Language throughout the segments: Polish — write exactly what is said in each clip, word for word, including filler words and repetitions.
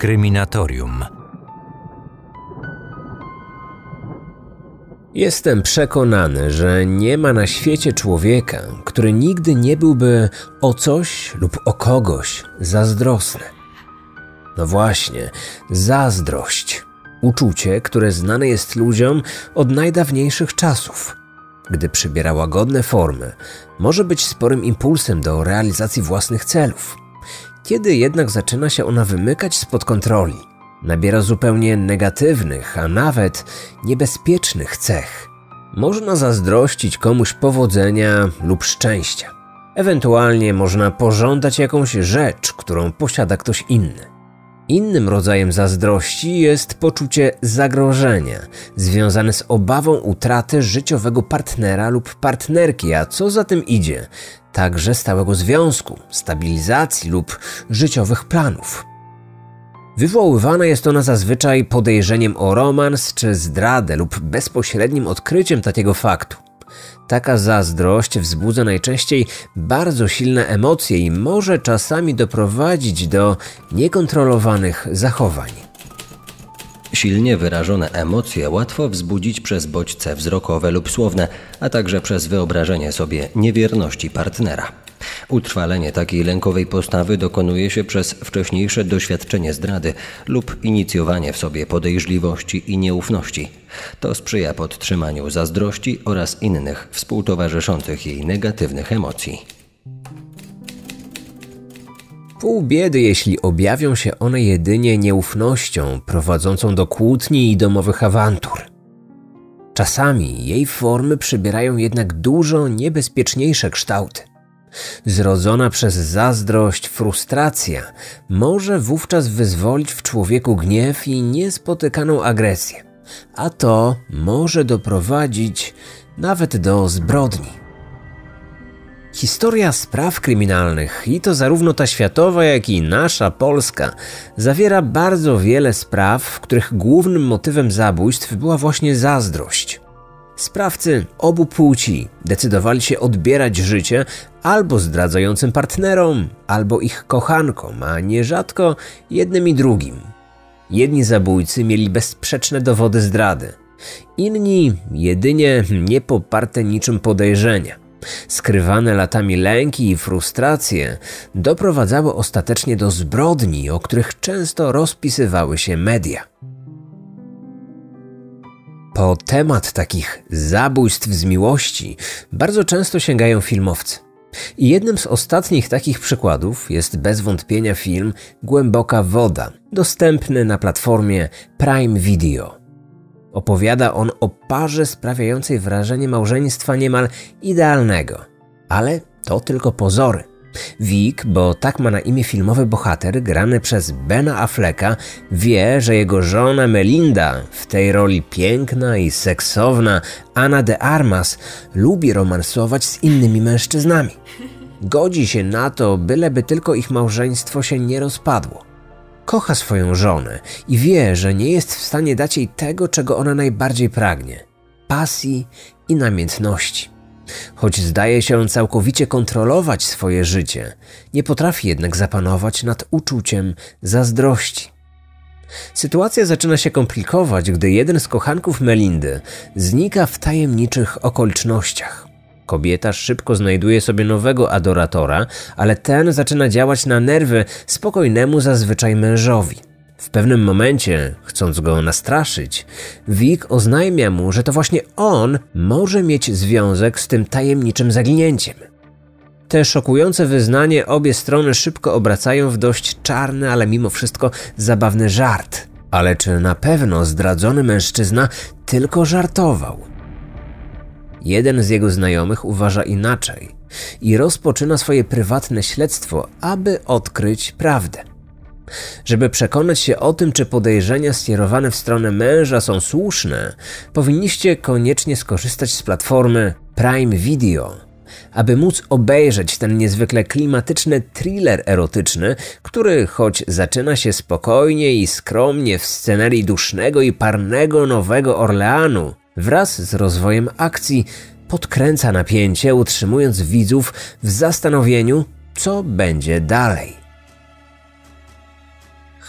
Kryminatorium. Jestem przekonany, że nie ma na świecie człowieka, który nigdy nie byłby o coś lub o kogoś zazdrosny. No właśnie, zazdrość. Uczucie, które znane jest ludziom od najdawniejszych czasów. Gdy przybiera łagodne formy, może być sporym impulsem do realizacji własnych celów. Kiedy jednak zaczyna się ona wymykać spod kontroli, nabiera zupełnie negatywnych, a nawet niebezpiecznych cech. Można zazdrościć komuś powodzenia lub szczęścia. Ewentualnie można pożądać jakąś rzecz, którą posiada ktoś inny. Innym rodzajem zazdrości jest poczucie zagrożenia, związane z obawą utraty życiowego partnera lub partnerki, a co za tym idzie, także stałego związku, stabilizacji lub życiowych planów. Wywoływana jest ona zazwyczaj podejrzeniem o romans czy zdradę lub bezpośrednim odkryciem takiego faktu. Taka zazdrość wzbudza najczęściej bardzo silne emocje i może czasami doprowadzić do niekontrolowanych zachowań. Silnie wyrażone emocje łatwo wzbudzić przez bodźce wzrokowe lub słowne, a także przez wyobrażenie sobie niewierności partnera. Utrwalenie takiej lękowej postawy dokonuje się przez wcześniejsze doświadczenie zdrady lub inicjowanie w sobie podejrzliwości i nieufności. To sprzyja podtrzymaniu zazdrości oraz innych współtowarzyszących jej negatywnych emocji. Pół biedy, jeśli objawią się one jedynie nieufnością prowadzącą do kłótni i domowych awantur. Czasami jej formy przybierają jednak dużo niebezpieczniejsze kształty. Zrodzona przez zazdrość frustracja może wówczas wyzwolić w człowieku gniew i niespotykaną agresję, a to może doprowadzić nawet do zbrodni. Historia spraw kryminalnych, i to zarówno ta światowa, jak i nasza polska, zawiera bardzo wiele spraw, w których głównym motywem zabójstw była właśnie zazdrość. Sprawcy obu płci decydowali się odbierać życie albo zdradzającym partnerom, albo ich kochankom, a nierzadko jednym i drugim. Jedni zabójcy mieli bezsprzeczne dowody zdrady, inni jedynie niepoparte niczym podejrzenia. Skrywane latami lęki i frustracje doprowadzały ostatecznie do zbrodni, o których często rozpisywały się media. Po temat takich zabójstw z miłości bardzo często sięgają filmowcy. I jednym z ostatnich takich przykładów jest bez wątpienia film Głęboka woda, dostępny na platformie Prime Video. Opowiada on o parze sprawiającej wrażenie małżeństwa niemal idealnego, ale to tylko pozory. Vic, bo tak ma na imię filmowy bohater, grany przez Bena Afflecka, wie, że jego żona Melinda, w tej roli piękna i seksowna Ana de Armas, lubi romansować z innymi mężczyznami. Godzi się na to, byleby tylko ich małżeństwo się nie rozpadło. Kocha swoją żonę i wie, że nie jest w stanie dać jej tego, czego ona najbardziej pragnie – pasji i namiętności. Choć zdaje się całkowicie kontrolować swoje życie, nie potrafi jednak zapanować nad uczuciem zazdrości. Sytuacja zaczyna się komplikować, gdy jeden z kochanków Melindy znika w tajemniczych okolicznościach. Kobieta szybko znajduje sobie nowego adoratora, ale ten zaczyna działać na nerwy spokojnemu zazwyczaj mężowi. W pewnym momencie, chcąc go nastraszyć, Vic oznajmia mu, że to właśnie on może mieć związek z tym tajemniczym zaginięciem. Te szokujące wyznanie obie strony szybko obracają w dość czarny, ale mimo wszystko zabawny żart. Ale czy na pewno zdradzony mężczyzna tylko żartował? Jeden z jego znajomych uważa inaczej i rozpoczyna swoje prywatne śledztwo, aby odkryć prawdę. Żeby przekonać się o tym, czy podejrzenia skierowane w stronę męża są słuszne, powinniście koniecznie skorzystać z platformy Prime Video, aby móc obejrzeć ten niezwykle klimatyczny thriller erotyczny, który choć zaczyna się spokojnie i skromnie w scenerii dusznego i parnego Nowego Orleanu, wraz z rozwojem akcji podkręca napięcie, utrzymując widzów w zastanowieniu, co będzie dalej.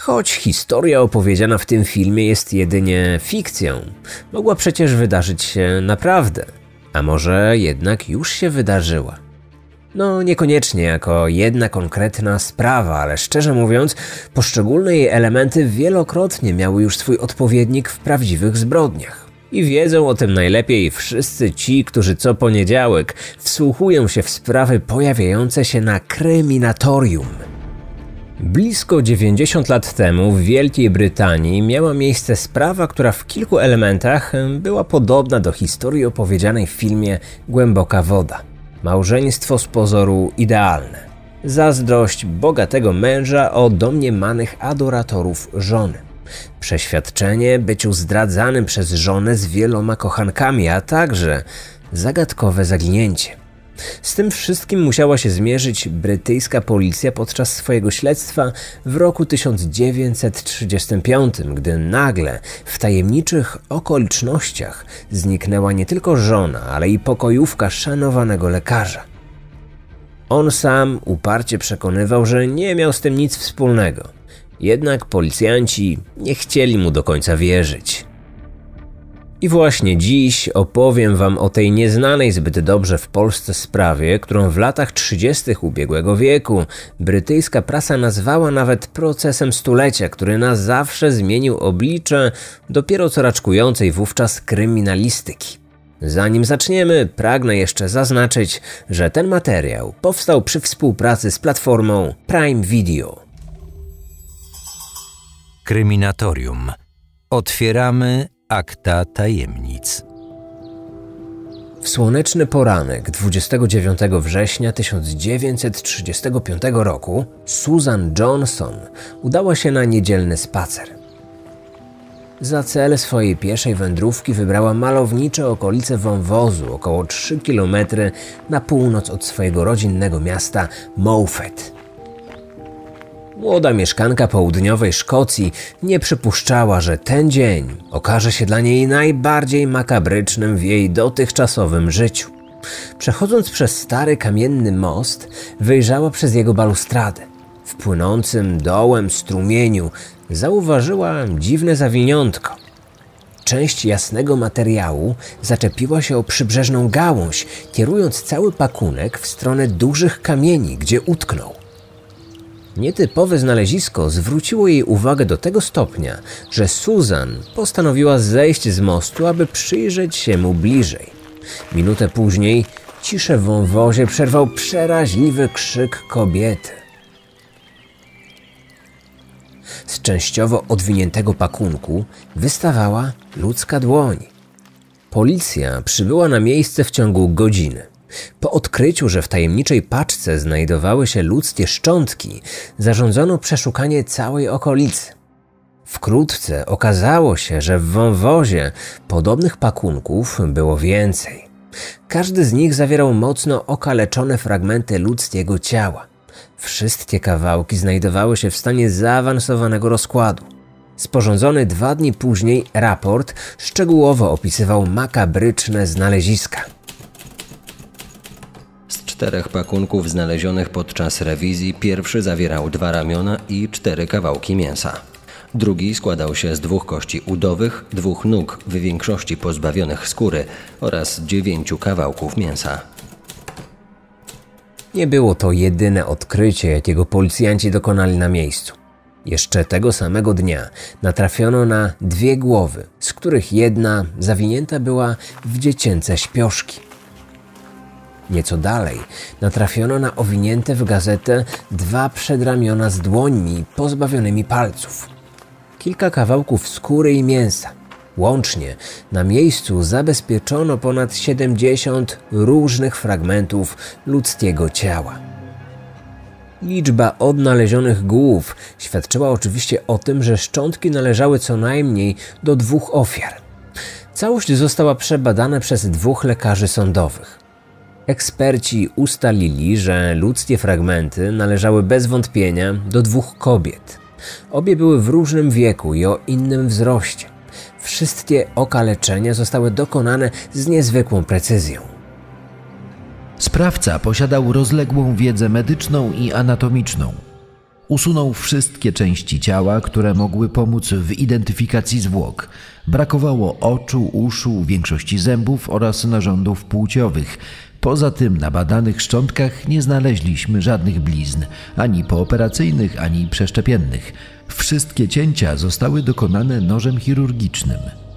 Choć historia opowiedziana w tym filmie jest jedynie fikcją, mogła przecież wydarzyć się naprawdę. A może jednak już się wydarzyła? No niekoniecznie jako jedna konkretna sprawa, ale szczerze mówiąc, poszczególne jej elementy wielokrotnie miały już swój odpowiednik w prawdziwych zbrodniach. I wiedzą o tym najlepiej wszyscy ci, którzy co poniedziałek wsłuchują się w sprawy pojawiające się na Kryminatorium. Blisko dziewięćdziesiąt lat temu w Wielkiej Brytanii miała miejsce sprawa, która w kilku elementach była podobna do historii opowiedzianej w filmie Głęboka woda. Małżeństwo z pozoru idealne. Zazdrość bogatego męża o domniemanych adoratorów żony. Przeświadczenie byciu zdradzanym przez żonę z wieloma kochankami, a także zagadkowe zaginięcie. Z tym wszystkim musiała się zmierzyć brytyjska policja podczas swojego śledztwa w roku tysiąc dziewięćset trzydziestym piątym, gdy nagle w tajemniczych okolicznościach zniknęła nie tylko żona, ale i pokojówka szanowanego lekarza. On sam uparcie przekonywał, że nie miał z tym nic wspólnego, jednak policjanci nie chcieli mu do końca wierzyć. I właśnie dziś opowiem wam o tej nieznanej zbyt dobrze w Polsce sprawie, którą w latach trzydziestych ubiegłego wieku brytyjska prasa nazwała nawet procesem stulecia, który na zawsze zmienił oblicze dopiero co raczkującej wówczas kryminalistyki. Zanim zaczniemy, pragnę jeszcze zaznaczyć, że ten materiał powstał przy współpracy z platformą Prime Video. Kryminatorium. Otwieramy akta tajemnic. W słoneczny poranek dwudziestego dziewiątego września tysiąc dziewięćset trzydziestego piątego roku Susan Johnson udała się na niedzielny spacer. Za cel swojej pieszej wędrówki wybrała malownicze okolice wąwozu, około trzy kilometry na północ od swojego rodzinnego miasta Mofet. Młoda mieszkanka południowej Szkocji nie przypuszczała, że ten dzień okaże się dla niej najbardziej makabrycznym w jej dotychczasowym życiu. Przechodząc przez stary kamienny most, wyjrzała przez jego balustradę. W płynącym dołem strumieniu zauważyła dziwne zawiniątko. Część jasnego materiału zaczepiła się o przybrzeżną gałąź, kierując cały pakunek w stronę dużych kamieni, gdzie utknął. Nietypowe znalezisko zwróciło jej uwagę do tego stopnia, że Susan postanowiła zejść z mostu, aby przyjrzeć się mu bliżej. Minutę później ciszę w wąwozie przerwał przeraźliwy krzyk kobiety. Z częściowo odwiniętego pakunku wystawała ludzka dłoń. Policja przybyła na miejsce w ciągu godziny. Po odkryciu, że w tajemniczej paczce znajdowały się ludzkie szczątki, zarządzono przeszukanie całej okolicy. Wkrótce okazało się, że w wąwozie podobnych pakunków było więcej. Każdy z nich zawierał mocno okaleczone fragmenty ludzkiego ciała. Wszystkie kawałki znajdowały się w stanie zaawansowanego rozkładu. Sporządzony dwa dni później raport szczegółowo opisywał makabryczne znaleziska. Z czterech pakunków znalezionych podczas rewizji pierwszy zawierał dwa ramiona i cztery kawałki mięsa. Drugi składał się z dwóch kości udowych, dwóch nóg w większości pozbawionych skóry oraz dziewięciu kawałków mięsa. Nie było to jedyne odkrycie, jakiego policjanci dokonali na miejscu. Jeszcze tego samego dnia natrafiono na dwie głowy, z których jedna zawinięta była w dziecięce śpioszki. Nieco dalej natrafiono na owinięte w gazetę dwa przedramiona z dłońmi pozbawionymi palców. Kilka kawałków skóry i mięsa. Łącznie na miejscu zabezpieczono ponad siedemdziesiąt różnych fragmentów ludzkiego ciała. Liczba odnalezionych głów świadczyła oczywiście o tym, że szczątki należały co najmniej do dwóch ofiar. Całość została przebadana przez dwóch lekarzy sądowych. Eksperci ustalili, że ludzkie fragmenty należały bez wątpienia do dwóch kobiet. Obie były w różnym wieku i o innym wzroście. Wszystkie okaleczenia zostały dokonane z niezwykłą precyzją. Sprawca posiadał rozległą wiedzę medyczną i anatomiczną. Usunął wszystkie części ciała, które mogły pomóc w identyfikacji zwłok. Brakowało oczu, uszu, większości zębów oraz narządów płciowych. Poza tym na badanych szczątkach nie znaleźliśmy żadnych blizn, ani pooperacyjnych, ani przeszczepiennych. Wszystkie cięcia zostały dokonane nożem chirurgicznym.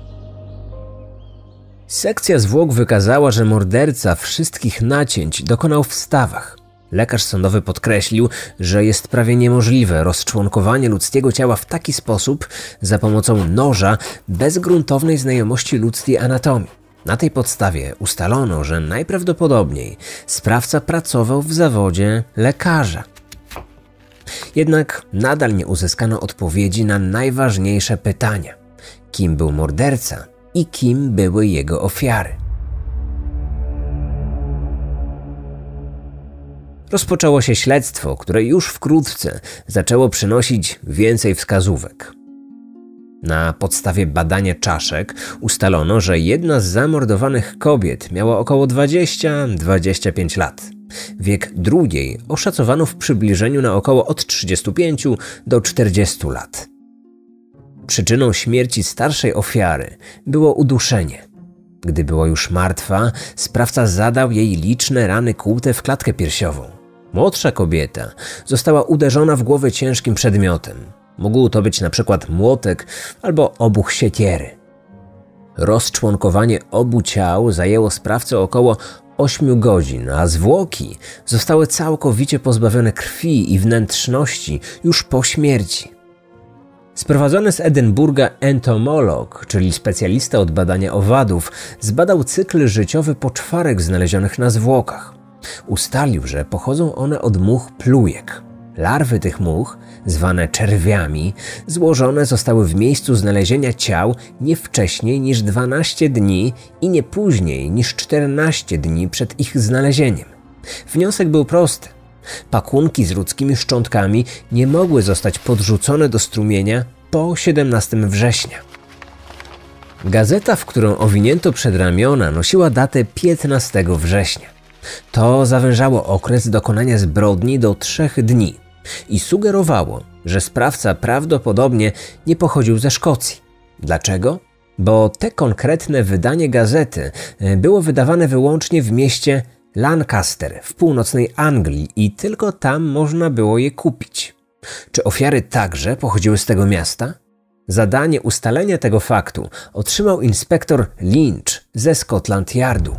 Sekcja zwłok wykazała, że morderca wszystkich nacięć dokonał w stawach. Lekarz sądowy podkreślił, że jest prawie niemożliwe rozczłonkowanie ludzkiego ciała w taki sposób za pomocą noża bez gruntownej znajomości ludzkiej anatomii. Na tej podstawie ustalono, że najprawdopodobniej sprawca pracował w zawodzie lekarza. Jednak nadal nie uzyskano odpowiedzi na najważniejsze pytania: kim był morderca i kim były jego ofiary? Rozpoczęło się śledztwo, które już wkrótce zaczęło przynosić więcej wskazówek. Na podstawie badania czaszek ustalono, że jedna z zamordowanych kobiet miała około dwadzieścia do dwudziestu pięciu lat. Wiek drugiej oszacowano w przybliżeniu na około od trzydziestu pięciu do czterdziestu lat. Przyczyną śmierci starszej ofiary było uduszenie. Gdy była już martwa, sprawca zadał jej liczne rany kłute w klatkę piersiową. Młodsza kobieta została uderzona w głowę ciężkim przedmiotem. Mógł to być na przykład młotek albo obuch siekiery. Rozczłonkowanie obu ciał zajęło sprawcę około ośmiu godzin, a zwłoki zostały całkowicie pozbawione krwi i wnętrzności już po śmierci. Sprowadzony z Edynburga entomolog, czyli specjalista od badania owadów, zbadał cykl życiowy poczwarek znalezionych na zwłokach. Ustalił, że pochodzą one od much plujek. Larwy tych much, zwane czerwiami, złożone zostały w miejscu znalezienia ciał nie wcześniej niż dwanaście dni i nie później niż czternaście dni przed ich znalezieniem. Wniosek był prosty. Pakunki z ludzkimi szczątkami nie mogły zostać podrzucone do strumienia po siedemnastego września. Gazeta, w którą owinięto przedramiona, nosiła datę piętnastego września. To zawężało okres dokonania zbrodni do trzech dni i sugerowało, że sprawca prawdopodobnie nie pochodził ze Szkocji. Dlaczego? Bo te konkretne wydanie gazety było wydawane wyłącznie w mieście Lancaster w północnej Anglii i tylko tam można było je kupić. Czy ofiary także pochodziły z tego miasta? Zadanie ustalenia tego faktu otrzymał inspektor Lynch ze Scotland Yardu.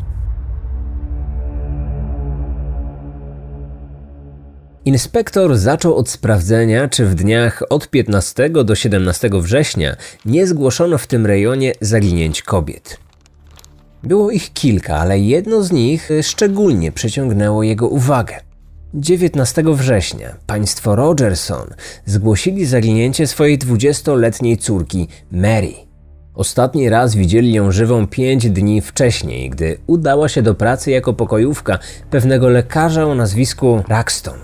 Inspektor zaczął od sprawdzenia, czy w dniach od piętnastego do siedemnastego września nie zgłoszono w tym rejonie zaginięć kobiet. Było ich kilka, ale jedno z nich szczególnie przyciągnęło jego uwagę. dziewiętnastego września państwo Rogerson zgłosili zaginięcie swojej dwudziestoletniej córki Mary. Ostatni raz widzieli ją żywą pięć dni wcześniej, gdy udała się do pracy jako pokojówka pewnego lekarza o nazwisku Raxton.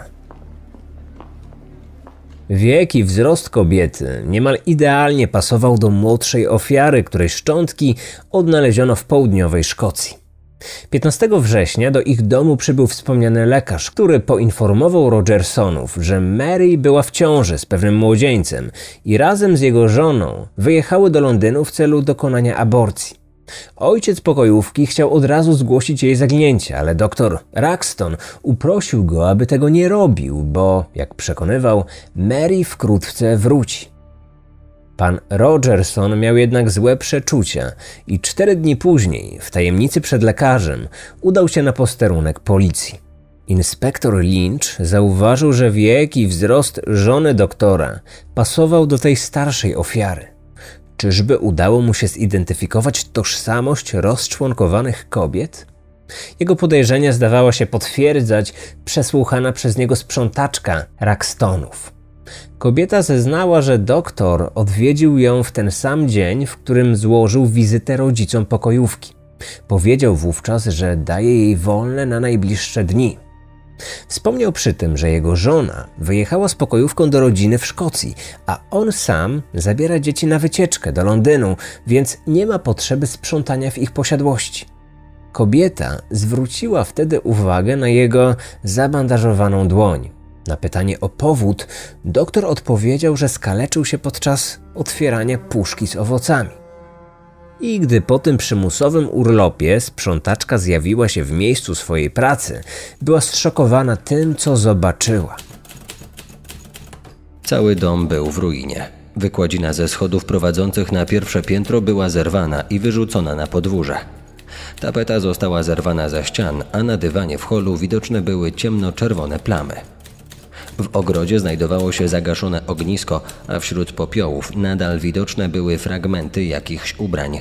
Wiek i wzrost kobiety niemal idealnie pasował do młodszej ofiary, której szczątki odnaleziono w południowej Szkocji. piętnastego września do ich domu przybył wspomniany lekarz, który poinformował Rogersonów, że Mary była w ciąży z pewnym młodzieńcem i razem z jego żoną wyjechały do Londynu w celu dokonania aborcji. Ojciec pokojówki chciał od razu zgłosić jej zaginięcie, ale doktor Raxton uprosił go, aby tego nie robił, bo, jak przekonywał, Mary wkrótce wróci. Pan Rogerson miał jednak złe przeczucia i cztery dni później, w tajemnicy przed lekarzem, udał się na posterunek policji. Inspektor Lynch zauważył, że wiek i wzrost żony doktora pasował do tej starszej ofiary. Czyżby udało mu się zidentyfikować tożsamość rozczłonkowanych kobiet? Jego podejrzenia zdawała się potwierdzać przesłuchana przez niego sprzątaczka Raxtonów. Kobieta zeznała, że doktor odwiedził ją w ten sam dzień, w którym złożył wizytę rodzicom pokojówki. Powiedział wówczas, że daje jej wolne na najbliższe dni. Wspomniał przy tym, że jego żona wyjechała z pokojówką do rodziny w Szkocji, a on sam zabiera dzieci na wycieczkę do Londynu, więc nie ma potrzeby sprzątania w ich posiadłości. Kobieta zwróciła wtedy uwagę na jego zabandażowaną dłoń. Na pytanie o powód doktor odpowiedział, że skaleczył się podczas otwierania puszki z owocami. I gdy po tym przymusowym urlopie sprzątaczka zjawiła się w miejscu swojej pracy, była zszokowana tym, co zobaczyła. Cały dom był w ruinie. Wykładzina ze schodów prowadzących na pierwsze piętro była zerwana i wyrzucona na podwórze. Tapeta została zerwana ze ścian, a na dywanie w holu widoczne były ciemnoczerwone plamy. W ogrodzie znajdowało się zagaszone ognisko, a wśród popiołów nadal widoczne były fragmenty jakichś ubrań.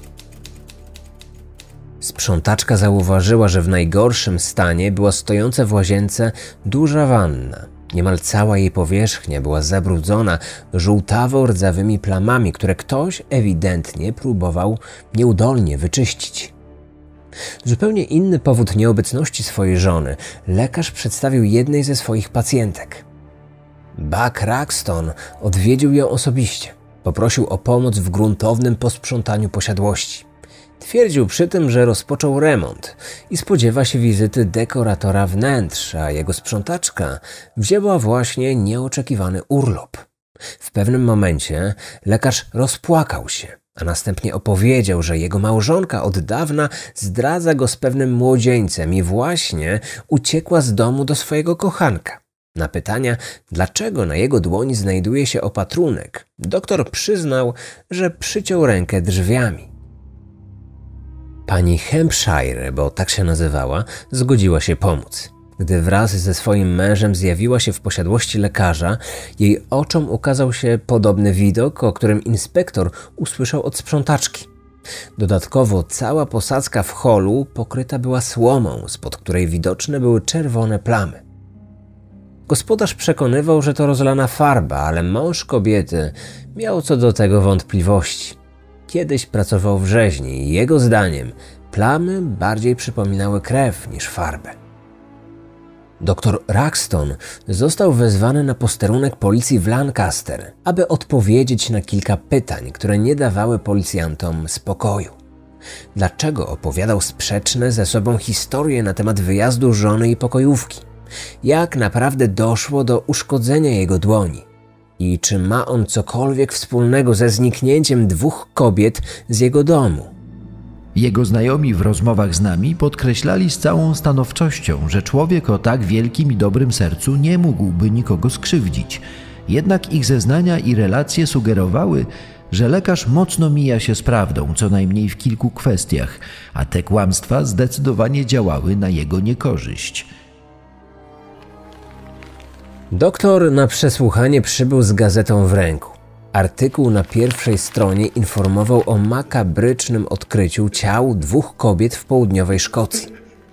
Sprzątaczka zauważyła, że w najgorszym stanie była stojąca w łazience duża wanna. Niemal cała jej powierzchnia była zabrudzona żółtawo-rdzawymi plamami, które ktoś ewidentnie próbował nieudolnie wyczyścić. Zupełnie inny powód nieobecności swojej żony lekarz przedstawił jednej ze swoich pacjentek. Buck Raxton odwiedził ją osobiście. Poprosił o pomoc w gruntownym posprzątaniu posiadłości. Twierdził przy tym, że rozpoczął remont i spodziewa się wizyty dekoratora wnętrz, a jego sprzątaczka wzięła właśnie nieoczekiwany urlop. W pewnym momencie lekarz rozpłakał się, a następnie opowiedział, że jego małżonka od dawna zdradza go z pewnym młodzieńcem i właśnie uciekła z domu do swojego kochanka. Na pytania, dlaczego na jego dłoni znajduje się opatrunek, doktor przyznał, że przyciął rękę drzwiami. Pani Hampshire, bo tak się nazywała, zgodziła się pomóc. Gdy wraz ze swoim mężem zjawiła się w posiadłości lekarza, jej oczom ukazał się podobny widok, o którym inspektor usłyszał od sprzątaczki. Dodatkowo cała posadzka w holu pokryta była słomą, spod której widoczne były czerwone plamy. Gospodarz przekonywał, że to rozlana farba, ale mąż kobiety miał co do tego wątpliwości. Kiedyś pracował w rzeźni i jego zdaniem plamy bardziej przypominały krew niż farbę. Doktor Raxton został wezwany na posterunek policji w Lancaster, aby odpowiedzieć na kilka pytań, które nie dawały policjantom spokoju. Dlaczego opowiadał sprzeczne ze sobą historie na temat wyjazdu żony i pokojówki? Jak naprawdę doszło do uszkodzenia jego dłoni? I czy ma on cokolwiek wspólnego ze zniknięciem dwóch kobiet z jego domu? Jego znajomi w rozmowach z nami podkreślali z całą stanowczością, że człowiek o tak wielkim i dobrym sercu nie mógłby nikogo skrzywdzić. Jednak ich zeznania i relacje sugerowały, że lekarz mocno mija się z prawdą, co najmniej w kilku kwestiach, a te kłamstwa zdecydowanie działały na jego niekorzyść. Doktor na przesłuchanie przybył z gazetą w ręku. Artykuł na pierwszej stronie informował o makabrycznym odkryciu ciał dwóch kobiet w południowej Szkocji.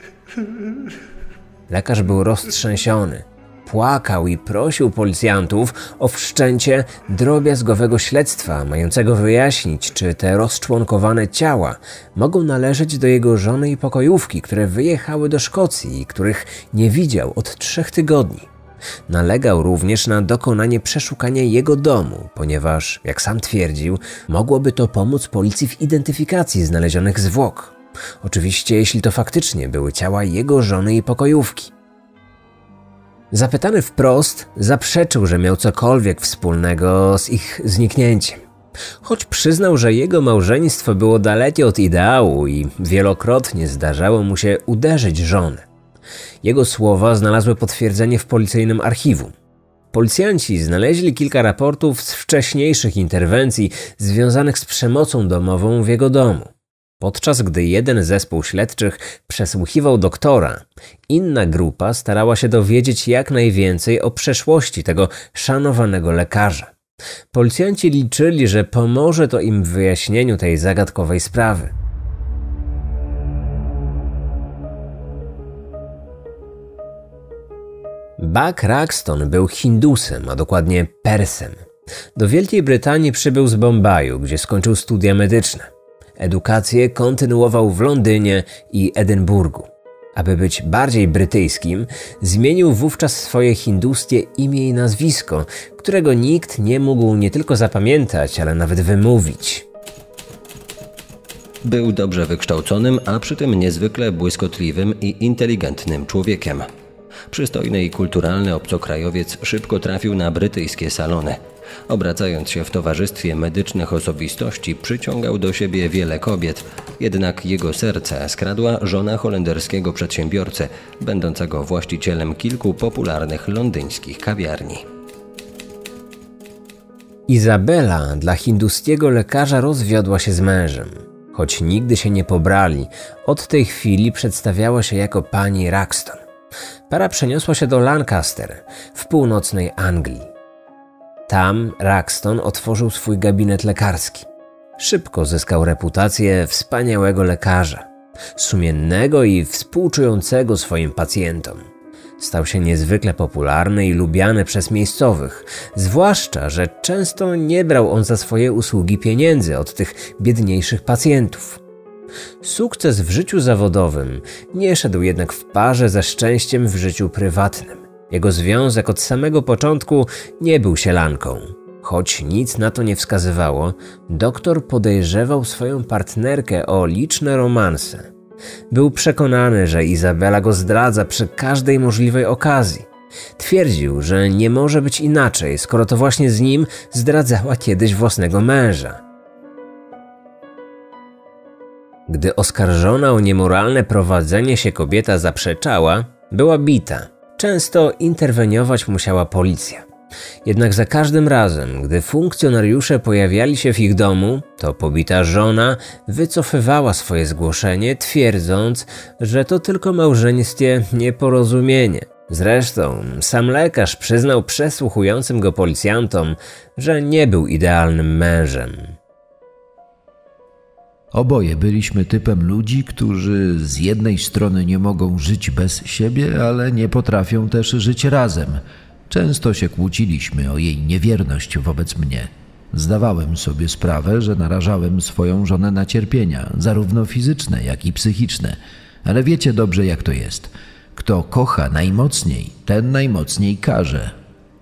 Lekarz był roztrzęsiony. Płakał i prosił policjantów o wszczęcie drobiazgowego śledztwa mającego wyjaśnić, czy te rozczłonkowane ciała mogą należeć do jego żony i pokojówki, które wyjechały do Szkocji i których nie widział od trzech tygodni. Nalegał również na dokonanie przeszukania jego domu, ponieważ, jak sam twierdził, mogłoby to pomóc policji w identyfikacji znalezionych zwłok. Oczywiście, jeśli to faktycznie były ciała jego żony i pokojówki. Zapytany wprost, zaprzeczył, że miał cokolwiek wspólnego z ich zniknięciem. Choć przyznał, że jego małżeństwo było dalekie od ideału i wielokrotnie zdarzało mu się uderzyć żonę. Jego słowa znalazły potwierdzenie w policyjnym archiwum. Policjanci znaleźli kilka raportów z wcześniejszych interwencji związanych z przemocą domową w jego domu. Podczas gdy jeden zespół śledczych przesłuchiwał doktora, inna grupa starała się dowiedzieć jak najwięcej o przeszłości tego szanowanego lekarza. Policjanci liczyli, że pomoże to im w wyjaśnieniu tej zagadkowej sprawy. Buck Raxton był Hindusem, a dokładnie Persem. Do Wielkiej Brytanii przybył z Bombaju, gdzie skończył studia medyczne. Edukację kontynuował w Londynie i Edynburgu. Aby być bardziej brytyjskim, zmienił wówczas swoje hinduskie imię i nazwisko, którego nikt nie mógł nie tylko zapamiętać, ale nawet wymówić. Był dobrze wykształconym, a przy tym niezwykle błyskotliwym i inteligentnym człowiekiem. Przystojny i kulturalny obcokrajowiec szybko trafił na brytyjskie salony. Obracając się w towarzystwie medycznych osobistości, przyciągał do siebie wiele kobiet, jednak jego serce skradła żona holenderskiego przedsiębiorcy, będącego właścicielem kilku popularnych londyńskich kawiarni. Izabela dla hinduskiego lekarza rozwiodła się z mężem. Choć nigdy się nie pobrali, od tej chwili przedstawiała się jako pani Raxton. Para przeniosła się do Lancaster w północnej Anglii. Tam Raxton otworzył swój gabinet lekarski. Szybko zyskał reputację wspaniałego lekarza, sumiennego i współczującego swoim pacjentom. Stał się niezwykle popularny i lubiany przez miejscowych, zwłaszcza że często nie brał on za swoje usługi pieniędzy od tych biedniejszych pacjentów. Sukces w życiu zawodowym nie szedł jednak w parze ze szczęściem w życiu prywatnym. Jego związek od samego początku nie był sielanką. Choć nic na to nie wskazywało, doktor podejrzewał swoją partnerkę o liczne romanse. Był przekonany, że Izabela go zdradza przy każdej możliwej okazji. Twierdził, że nie może być inaczej, skoro to właśnie z nim zdradzała kiedyś własnego męża. Gdy oskarżona o niemoralne prowadzenie się kobieta zaprzeczała, była bita. Często interweniować musiała policja. Jednak za każdym razem, gdy funkcjonariusze pojawiali się w ich domu, to pobita żona wycofywała swoje zgłoszenie, twierdząc, że to tylko małżeńskie nieporozumienie. Zresztą sam lekarz przyznał przesłuchującym go policjantom, że nie był idealnym mężem. Oboje byliśmy typem ludzi, którzy z jednej strony nie mogą żyć bez siebie, ale nie potrafią też żyć razem. Często się kłóciliśmy o jej niewierność wobec mnie. Zdawałem sobie sprawę, że narażałem swoją żonę na cierpienia, zarówno fizyczne, jak i psychiczne. Ale wiecie dobrze, jak to jest. Kto kocha najmocniej, ten najmocniej karze.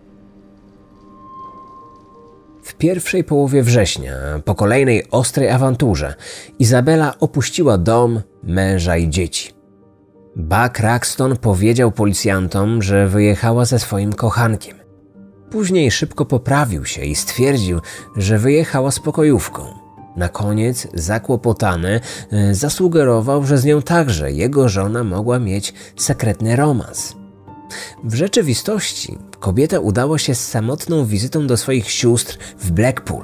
W pierwszej połowie września, po kolejnej ostrej awanturze, Izabela opuściła dom, męża i dzieci. Buck Raxton powiedział policjantom, że wyjechała ze swoim kochankiem. Później szybko poprawił się i stwierdził, że wyjechała z pokojówką. Na koniec, zakłopotany, zasugerował, że z nią także jego żona mogła mieć sekretny romans. W rzeczywistości kobieta udała się z samotną wizytą do swoich sióstr w Blackpool,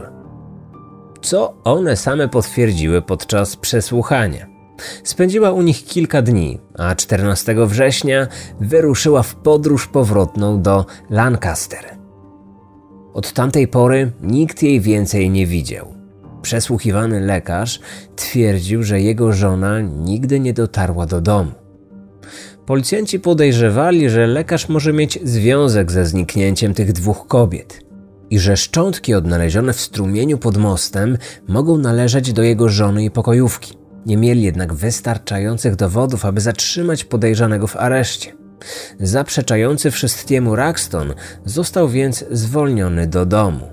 co one same potwierdziły podczas przesłuchania. Spędziła u nich kilka dni, a czternastego września wyruszyła w podróż powrotną do Lancaster. Od tamtej pory nikt jej więcej nie widział. Przesłuchiwany lekarz twierdził, że jego żona nigdy nie dotarła do domu. Policjanci podejrzewali, że lekarz może mieć związek ze zniknięciem tych dwóch kobiet i że szczątki odnalezione w strumieniu pod mostem mogą należeć do jego żony i pokojówki. Nie mieli jednak wystarczających dowodów, aby zatrzymać podejrzanego w areszcie. Zaprzeczający wszystkiemu Raxton został więc zwolniony do domu.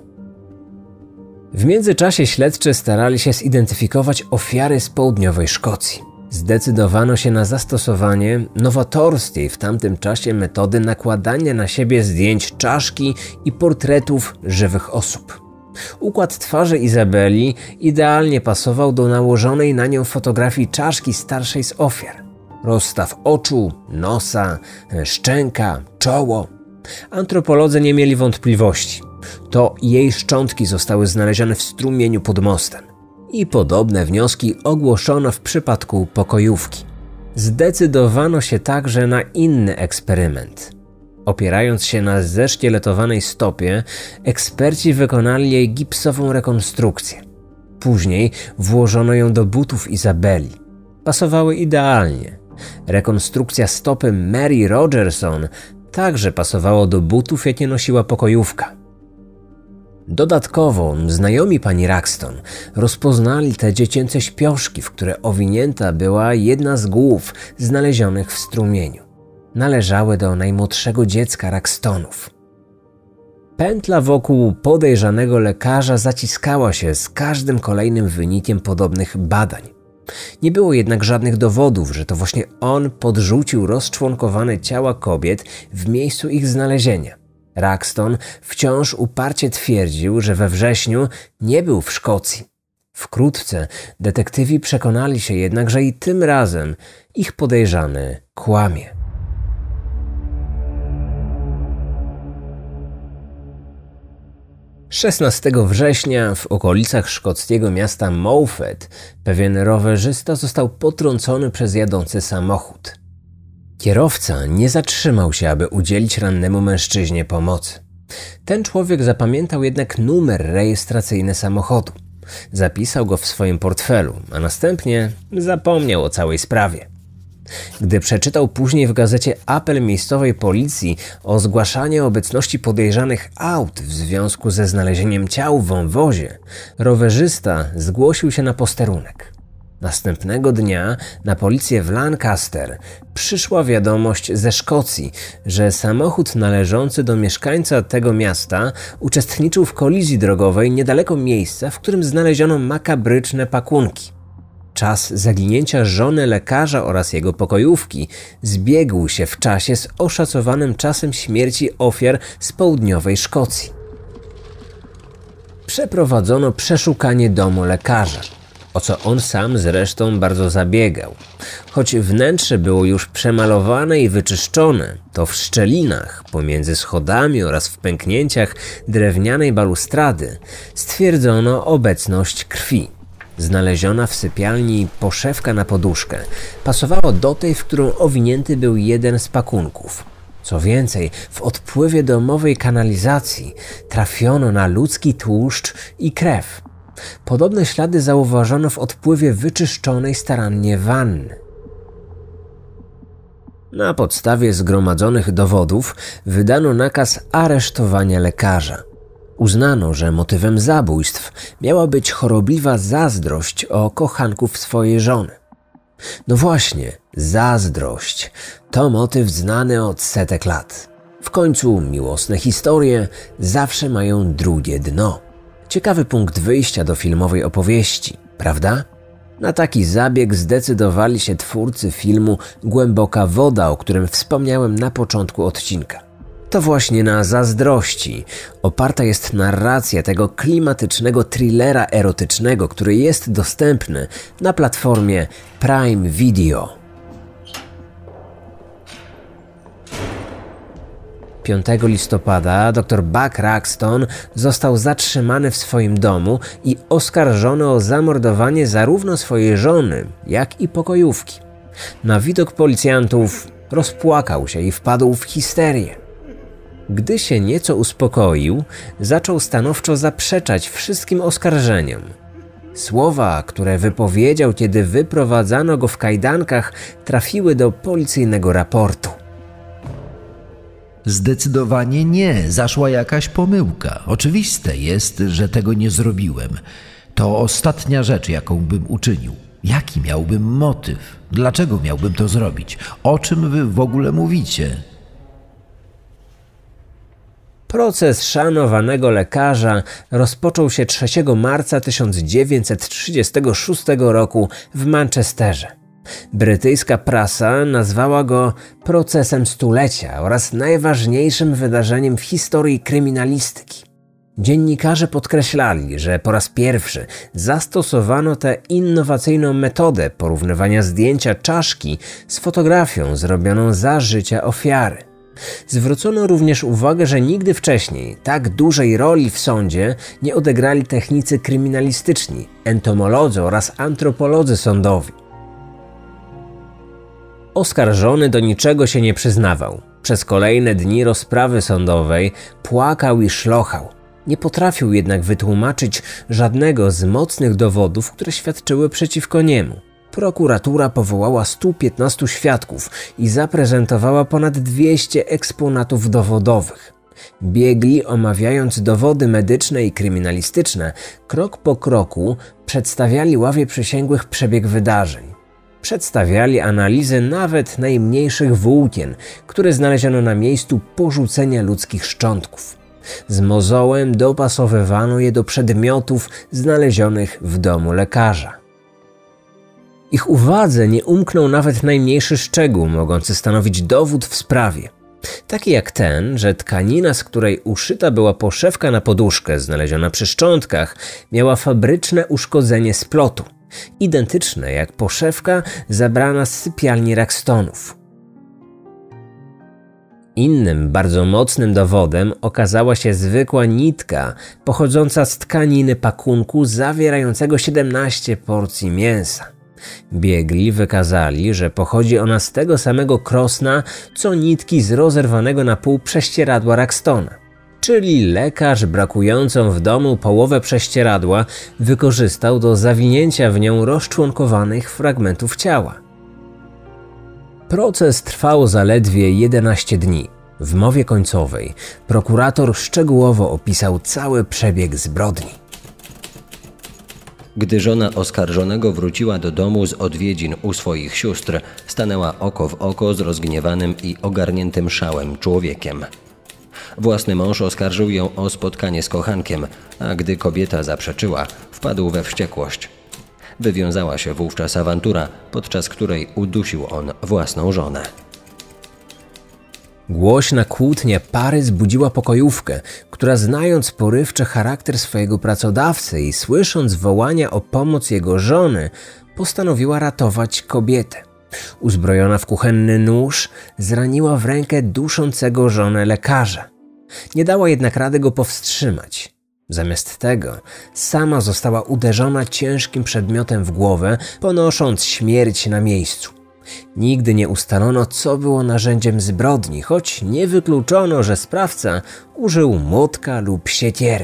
W międzyczasie śledczy starali się zidentyfikować ofiary z południowej Szkocji. Zdecydowano się na zastosowanie nowatorskiej w tamtym czasie metody nakładania na siebie zdjęć czaszki i portretów żywych osób. Układ twarzy Izabeli idealnie pasował do nałożonej na nią fotografii czaszki starszej z ofiar. Rozstaw oczu, nosa, szczęka, czoło. Antropolodzy nie mieli wątpliwości. To jej szczątki zostały znalezione w strumieniu pod mostem. I podobne wnioski ogłoszono w przypadku pokojówki. Zdecydowano się także na inny eksperyment. Opierając się na zeszkieletowanej stopie, eksperci wykonali jej gipsową rekonstrukcję. Później włożono ją do butów Izabeli. Pasowały idealnie. Rekonstrukcja stopy Mary Rogerson także pasowała do butów, jakie nosiła pokojówka. Dodatkowo znajomi pani Raxton rozpoznali te dziecięce śpioszki, w które owinięta była jedna z głów znalezionych w strumieniu. Należały do najmłodszego dziecka Raxtonów. Pętla wokół podejrzanego lekarza zaciskała się z każdym kolejnym wynikiem podobnych badań. Nie było jednak żadnych dowodów, że to właśnie on podrzucił rozczłonkowane ciała kobiet w miejscu ich znalezienia. Raxton wciąż uparcie twierdził, że we wrześniu nie był w Szkocji. Wkrótce detektywi przekonali się jednak, że i tym razem ich podejrzany kłamie. szesnastego września w okolicach szkockiego miasta Mofet pewien rowerzysta został potrącony przez jadący samochód. Kierowca nie zatrzymał się, aby udzielić rannemu mężczyźnie pomocy. Ten człowiek zapamiętał jednak numer rejestracyjny samochodu. Zapisał go w swoim portfelu, a następnie zapomniał o całej sprawie. Gdy przeczytał później w gazecie apel miejscowej policji o zgłaszanie obecności podejrzanych aut w związku ze znalezieniem ciał w wąwozie, rowerzysta zgłosił się na posterunek. Następnego dnia na policję w Lancaster przyszła wiadomość ze Szkocji, że samochód należący do mieszkańca tego miasta uczestniczył w kolizji drogowej niedaleko miejsca, w którym znaleziono makabryczne pakunki. Czas zaginięcia żony lekarza oraz jego pokojówki zbiegł się w czasie z oszacowanym czasem śmierci ofiar z południowej Szkocji. Przeprowadzono przeszukanie domu lekarza, o co on sam zresztą bardzo zabiegał. Choć wnętrze było już przemalowane i wyczyszczone, to w szczelinach pomiędzy schodami oraz w pęknięciach drewnianej balustrady stwierdzono obecność krwi. Znaleziona w sypialni poszewka na poduszkę pasowała do tej, w którą owinięty był jeden z pakunków. Co więcej, w odpływie domowej kanalizacji trafiono na ludzki tłuszcz i krew. Podobne ślady zauważono w odpływie wyczyszczonej starannie wanny. Na podstawie zgromadzonych dowodów wydano nakaz aresztowania lekarza. Uznano, że motywem zabójstw miała być chorobliwa zazdrość o kochanków swojej żony. No właśnie, zazdrość to motyw znany od setek lat. W końcu miłosne historie zawsze mają drugie dno. Ciekawy punkt wyjścia do filmowej opowieści, prawda? Na taki zabieg zdecydowali się twórcy filmu Głęboka woda, o którym wspomniałem na początku odcinka. To właśnie na zazdrości oparta jest narracja tego klimatycznego thrillera erotycznego, który jest dostępny na platformie Prime Video. piątego listopada dr Buck Raxton został zatrzymany w swoim domu i oskarżony o zamordowanie zarówno swojej żony, jak i pokojówki. Na widok policjantów rozpłakał się i wpadł w histerię. Gdy się nieco uspokoił, zaczął stanowczo zaprzeczać wszystkim oskarżeniom. Słowa, które wypowiedział, kiedy wyprowadzano go w kajdankach, trafiły do policyjnego raportu. Zdecydowanie nie, zaszła jakaś pomyłka. Oczywiste jest, że tego nie zrobiłem. To ostatnia rzecz, jaką bym uczynił. Jaki miałbym motyw? Dlaczego miałbym to zrobić? O czym wy w ogóle mówicie? Proces szanowanego lekarza rozpoczął się trzeciego marca tysiąc dziewięćset trzydziestego szóstego roku w Manchesterze. Brytyjska prasa nazwała go procesem stulecia oraz najważniejszym wydarzeniem w historii kryminalistyki. Dziennikarze podkreślali, że po raz pierwszy zastosowano tę innowacyjną metodę porównywania zdjęcia czaszki z fotografią zrobioną za życia ofiary. Zwrócono również uwagę, że nigdy wcześniej tak dużej roli w sądzie nie odegrali technicy kryminalistyczni, entomolodzy oraz antropolodzy sądowi. Oskarżony do niczego się nie przyznawał. Przez kolejne dni rozprawy sądowej płakał i szlochał. Nie potrafił jednak wytłumaczyć żadnego z mocnych dowodów, które świadczyły przeciwko niemu. Prokuratura powołała stu piętnastu świadków i zaprezentowała ponad dwieście eksponatów dowodowych. Biegli, omawiając dowody medyczne i kryminalistyczne, krok po kroku przedstawiali ławie przysięgłych przebieg wydarzeń. Przedstawiali analizy nawet najmniejszych włókien, które znaleziono na miejscu porzucenia ludzkich szczątków. Z mozołem dopasowywano je do przedmiotów znalezionych w domu lekarza. Ich uwadze nie umknął nawet najmniejszy szczegół mogący stanowić dowód w sprawie. Taki jak ten, że tkanina, z której uszyta była poszewka na poduszkę znaleziona przy szczątkach, miała fabryczne uszkodzenie splotu, identyczne jak poszewka zabrana z sypialni Raxtonów. Innym bardzo mocnym dowodem okazała się zwykła nitka pochodząca z tkaniny pakunku zawierającego siedemnaście porcji mięsa. Biegli wykazali, że pochodzi ona z tego samego krosna, co nitki z rozerwanego na pół prześcieradła Raxtona. Czyli lekarz brakującą w domu połowę prześcieradła wykorzystał do zawinięcia w nią rozczłonkowanych fragmentów ciała. Proces trwał zaledwie jedenaście dni. W mowie końcowej prokurator szczegółowo opisał cały przebieg zbrodni. Gdy żona oskarżonego wróciła do domu z odwiedzin u swoich sióstr, stanęła oko w oko z rozgniewanym i ogarniętym szałem człowiekiem. Własny mąż oskarżył ją o spotkanie z kochankiem, a gdy kobieta zaprzeczyła, wpadł we wściekłość. Wywiązała się wówczas awantura, podczas której udusił on własną żonę. Głośna kłótnia pary zbudziła pokojówkę, która znając porywczy charakter swojego pracodawcy i słysząc wołania o pomoc jego żony, postanowiła ratować kobietę. Uzbrojona w kuchenny nóż, zraniła w rękę duszącego żonę lekarza. Nie dała jednak rady go powstrzymać. Zamiast tego sama została uderzona ciężkim przedmiotem w głowę, ponosząc śmierć na miejscu. Nigdy nie ustalono, co było narzędziem zbrodni, choć nie wykluczono, że sprawca użył młotka lub siekiery.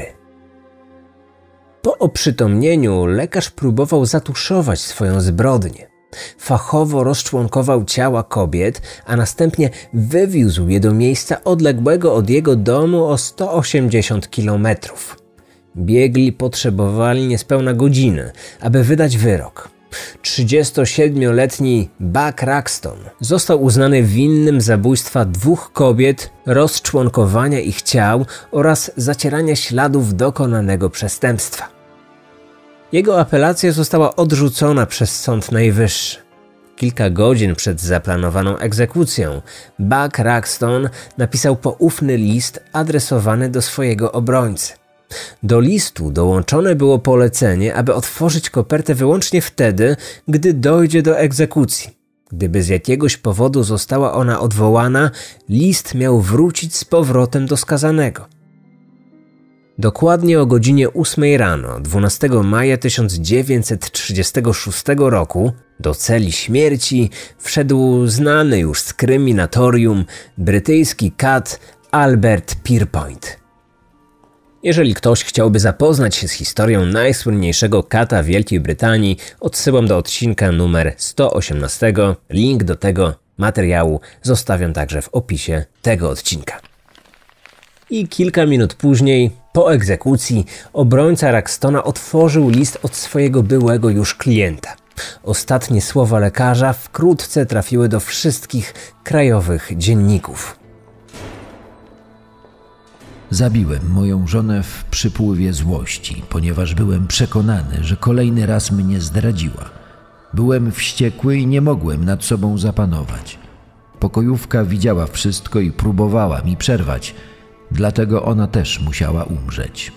Po oprzytomnieniu lekarz próbował zatuszować swoją zbrodnię. Fachowo rozczłonkował ciała kobiet, a następnie wywiózł je do miejsca odległego od jego domu o sto osiemdziesiąt kilometrów. Biegli potrzebowali niespełna godziny, aby wydać wyrok. trzydziestosiedmioletni Buck Raxton został uznany winnym zabójstwa dwóch kobiet, rozczłonkowania ich ciał oraz zacierania śladów dokonanego przestępstwa. Jego apelacja została odrzucona przez Sąd Najwyższy. Kilka godzin przed zaplanowaną egzekucją Buck Raxton napisał poufny list adresowany do swojego obrońcy. Do listu dołączone było polecenie, aby otworzyć kopertę wyłącznie wtedy, gdy dojdzie do egzekucji. Gdyby z jakiegoś powodu została ona odwołana, list miał wrócić z powrotem do skazanego. Dokładnie o godzinie ósmej rano, dwunastego maja tysiąc dziewięćset trzydziestego szóstego roku, do celi śmierci wszedł znany już z kryminatorium brytyjski kat Albert Pierpoint. Jeżeli ktoś chciałby zapoznać się z historią najsłynniejszego kata Wielkiej Brytanii, odsyłam do odcinka numer sto osiemnaście. Link do tego materiału zostawiam także w opisie tego odcinka. I kilka minut później, po egzekucji, obrońca Raxtona otworzył list od swojego byłego już klienta. Ostatnie słowa lekarza wkrótce trafiły do wszystkich krajowych dzienników. Zabiłem moją żonę w przypływie złości, ponieważ byłem przekonany, że kolejny raz mnie zdradziła. Byłem wściekły i nie mogłem nad sobą zapanować. Pokojówka widziała wszystko i próbowała mi przerwać, dlatego ona też musiała umrzeć.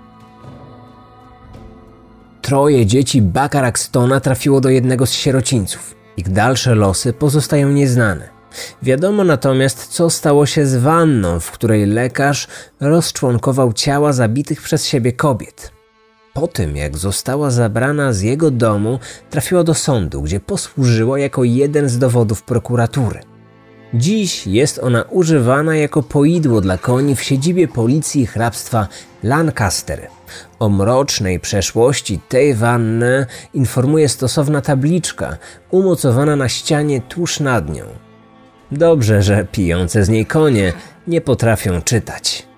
Troje dzieci Bucka Raxtona trafiło do jednego z sierocińców. Ich dalsze losy pozostają nieznane. Wiadomo natomiast, co stało się z wanną, w której lekarz rozczłonkował ciała zabitych przez siebie kobiet. Po tym, jak została zabrana z jego domu, trafiła do sądu, gdzie posłużyła jako jeden z dowodów prokuratury. Dziś jest ona używana jako poidło dla koni w siedzibie policji hrabstwa Lancaster. O mrocznej przeszłości tej wanny informuje stosowna tabliczka umocowana na ścianie tuż nad nią. Dobrze, że pijące z niej konie nie potrafią czytać.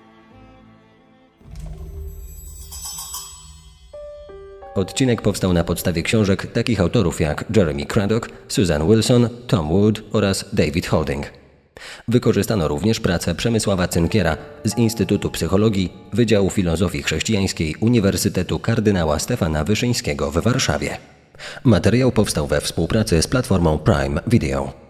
Odcinek powstał na podstawie książek takich autorów jak Jeremy Craddock, Susan Wilson, Tom Wood oraz David Holding. Wykorzystano również pracę Przemysława Cynkiera z Instytutu Psychologii Wydziału Filozofii Chrześcijańskiej Uniwersytetu Kardynała Stefana Wyszyńskiego w Warszawie. Materiał powstał we współpracy z platformą Prime Video.